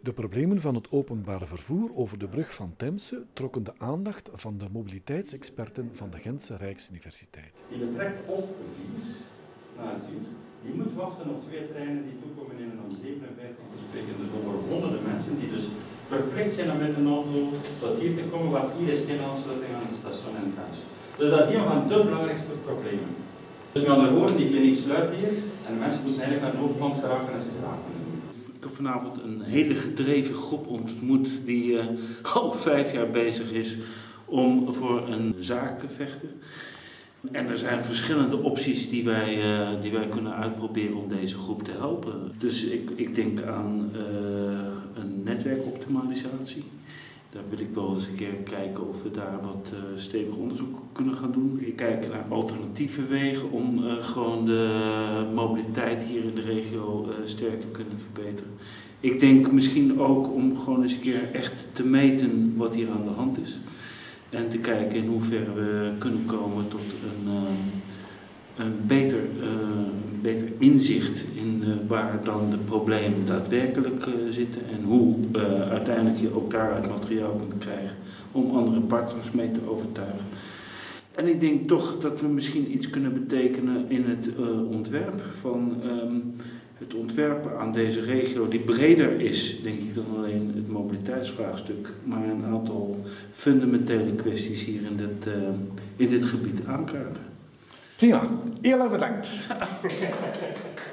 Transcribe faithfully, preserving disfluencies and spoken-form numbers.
De problemen van het openbaar vervoer over de brug van Temse trokken de aandacht van de mobiliteitsexperten van de Gentse Rijksuniversiteit. Die vertrekt op vier na het uur. Die moet wachten op twee treinen die toekomen in een om zevenenvijftig uur spreken. Dus over honderden mensen die dus verplicht zijn om met een auto tot hier te komen, want hier is geen aansluiting aan het station en thuis. Dus dat is een van de belangrijkste problemen. Dus met andere woorden, die kliniek sluit hier en de mensen moeten eigenlijk naar Noord-Holland geraken en ze geraken. Ik heb vanavond een hele gedreven groep ontmoet die uh, al vijf jaar bezig is om voor een zaak te vechten. En er zijn verschillende opties die wij, uh, die wij kunnen uitproberen om deze groep te helpen. Dus ik, ik denk aan uh, een netwerkoptimalisatie. Daar wil ik wel eens een keer kijken of we daar wat uh, stevig onderzoek kunnen gaan doen. Ik kijk naar alternatieve wegen om uh, gewoon de mobiliteit hier in de regio uh, sterk te kunnen verbeteren. Ik denk misschien ook om gewoon eens een keer echt te meten wat hier aan de hand is. En te kijken in hoeverre we kunnen komen tot een, uh, een, beter, uh, een beter inzicht in uh, waar dan de problemen daadwerkelijk uh, zitten. En hoe uh, uiteindelijk je ook daaruit materiaal kunt krijgen om andere partners mee te overtuigen. En ik denk toch dat we misschien iets kunnen betekenen in het uh, ontwerp van um, het ontwerpen aan deze regio die breder is, denk ik, dan alleen het mobiliteitsvraagstuk, maar een aantal fundamentele kwesties hier in dit, uh, in dit gebied aankaarten. Prima, heel erg bedankt.